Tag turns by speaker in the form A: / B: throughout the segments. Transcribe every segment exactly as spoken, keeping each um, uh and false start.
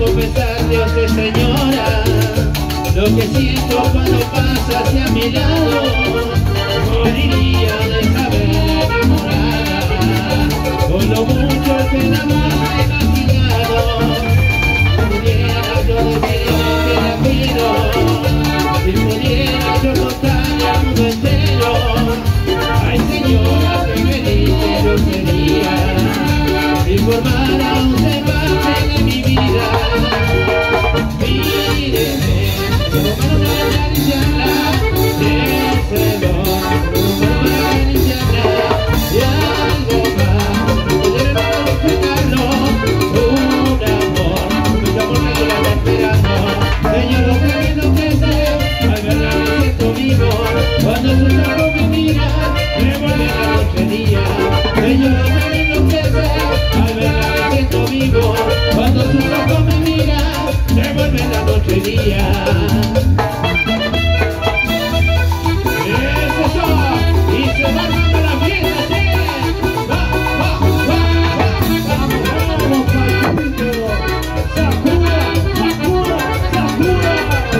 A: confesar, Dios es señora, lo que siento cuando pasa hacia mi lado. Moriría de saber enamorada, con lo mucho que el amor me ha castigado. Pudiera yo decirle que la quiero, si pudiera yo contarle al mundo entero. Ay, señora, que feliz yo sería si formara un salvaje de mi vida. Míreme, como para acariciarla, déjelo, como para acariciarla, y algo más, poder explicarlo, un amor, mucho amor que la está esperando. Señor, lo que no crece, al verla me siento vivo, cuando sus ojos me miran, me vuelve la noche día. Señor, lo que no crece, al verla me siento vivo, cuando sus ojos me miran, me vuelve la noche día. Eso son, y se va dando la fiesta, ¿sí? Va, va, va, va, vamos, vamos, papito. Sakura, Sakura, Sakura.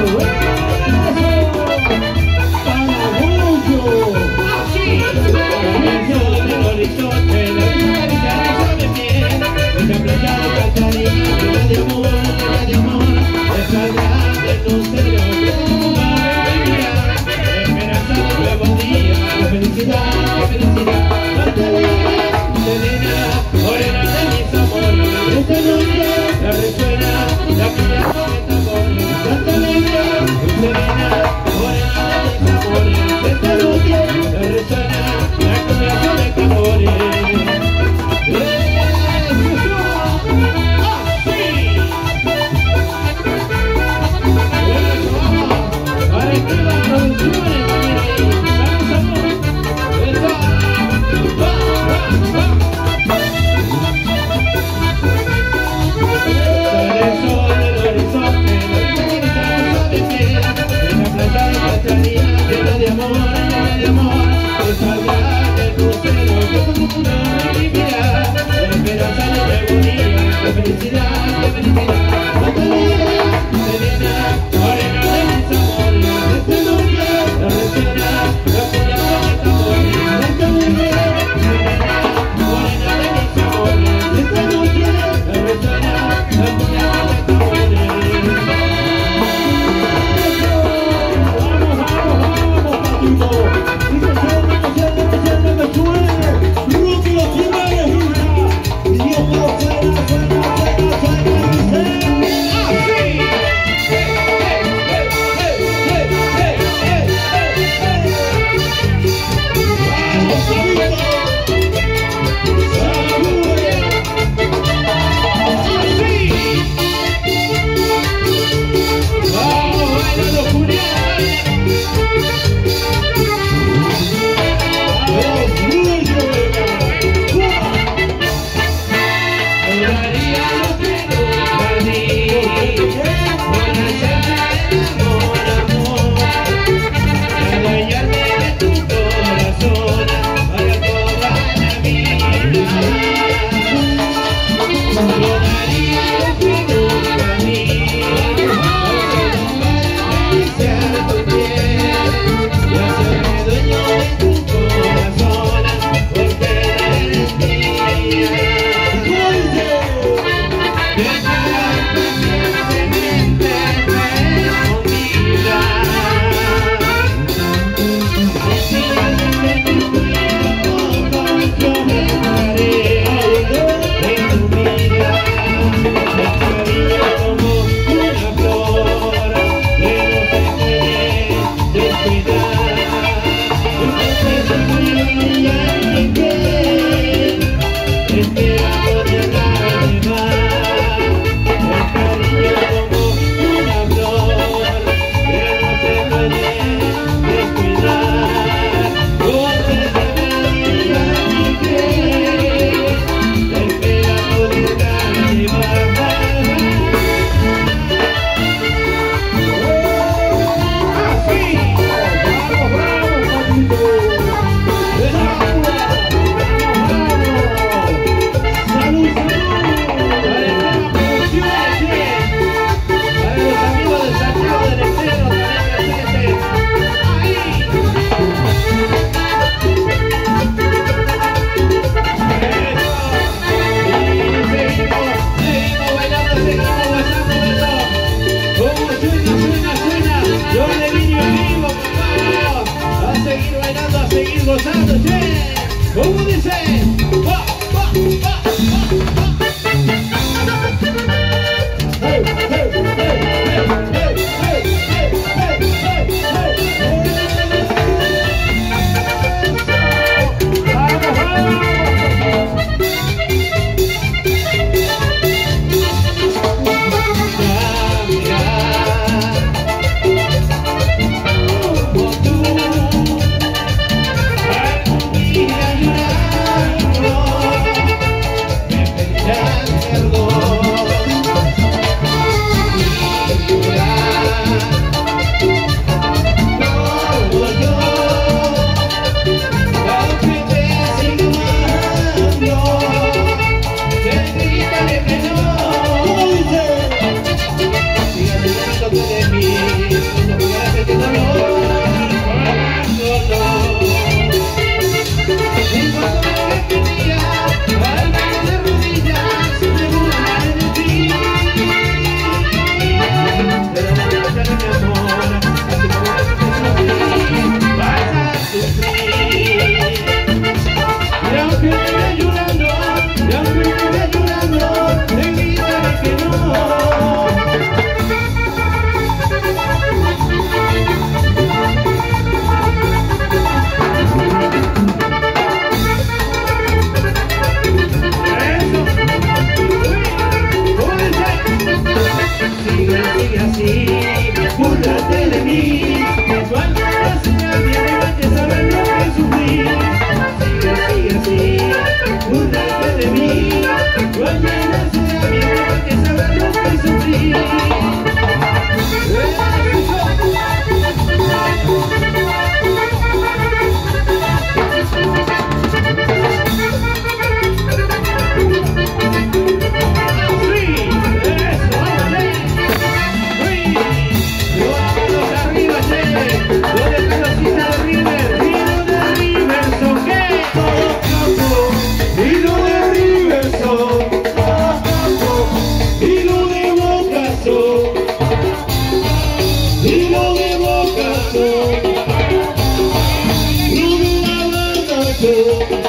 A: Eso, así. Comienzo del horizonte, la vida caricia de mi piel, esa playa de cariño, llena de amor, llena de amor, esa grande lucero que como me mira, esperanza de un nuevo día, de felicidad, de felicidad. Cántale, Selena, morena de mis amores, esta noche la resuena, la cumbia con el tambor. Cántale, Selena, morena de mis amores, esta noche la resuena, la cumbia con el tambor. gozando, che. ¿Cómo dice? Va, va, va, va, va. Hey, hey, hey, hey, hey, hey, hey, hey, hey, hey,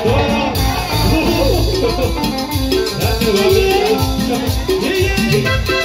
A: yeah, yeah.